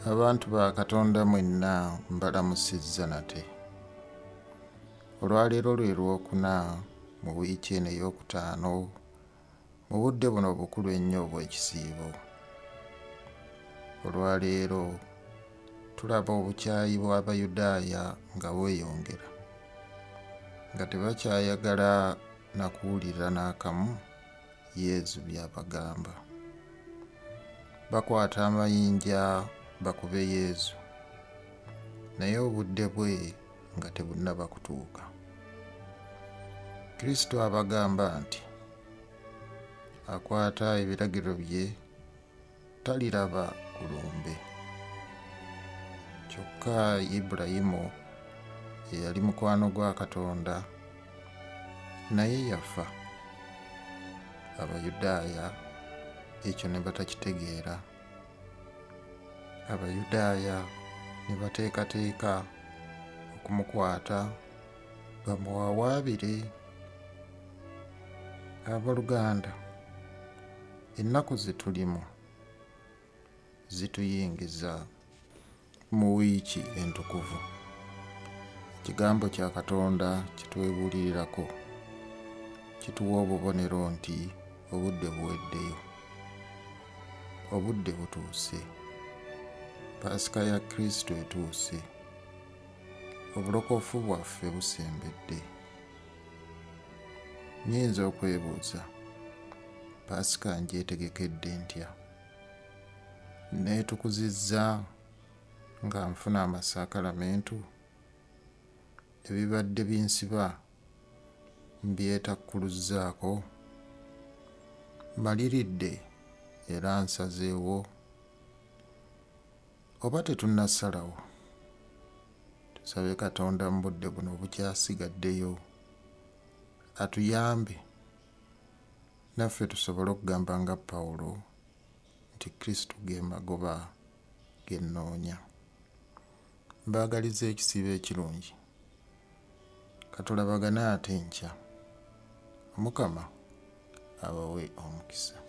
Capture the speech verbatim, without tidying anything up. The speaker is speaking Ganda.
Abantu ba Katonda mwenna mbalamusizza nate. Olwaleero lwe Lwokuna mu wiiki eno ey'okutaano mu budde buno obukulu ennyo obw'ekisiibo. Olwaleero tulaba obukyayi bw'Abayudaaya nga bweyongera, nga tebakyayagala na kuwulira n'akamu Yezu by'abagamba. Bakwata amayinja bakube Yezu, naye obudde bwe nga tebunnaba kutuuka. Kristo abagamba nti akwata ebiragiro bye taliraba kulumbe. Kyokka Ibulayimu eyali mukwano gwa Katonda naye yafa. Abayudaaya ekyo ne batakitegeera. Abayudaaya ne bateekateeka okumukwata bamuwawaabire. Abooluganda, ennaku ze tulimu zituyingiza mu wiiki entukuvu. Ekigambo kya Katonda kitwebuulirirako kituwa obubonero nti obudde buweddeyo, obudde butuuse, Paasika ya Kristo etuuse, obulokofu bwaffe busembedde. Nnyinza okwebuuza, Paasika ngyetegekedde ntya? Neetukuzizza nga nfuna amasakalamentu? Ebibadde binsiba mbyetakkuluzaako? Maliridde era nsazeewo? Oba tetunnasalawo? Tusabe Katonda mu budde buno obukyasigaddeyo atuyambe naffe tusobole okugamba nga Pawulo nti Kristo ge magoba ge nnoonya. Mbaagaliza ekisiibo ekirungi. Katulabagane ate enkya. Mukama abawe omukisa.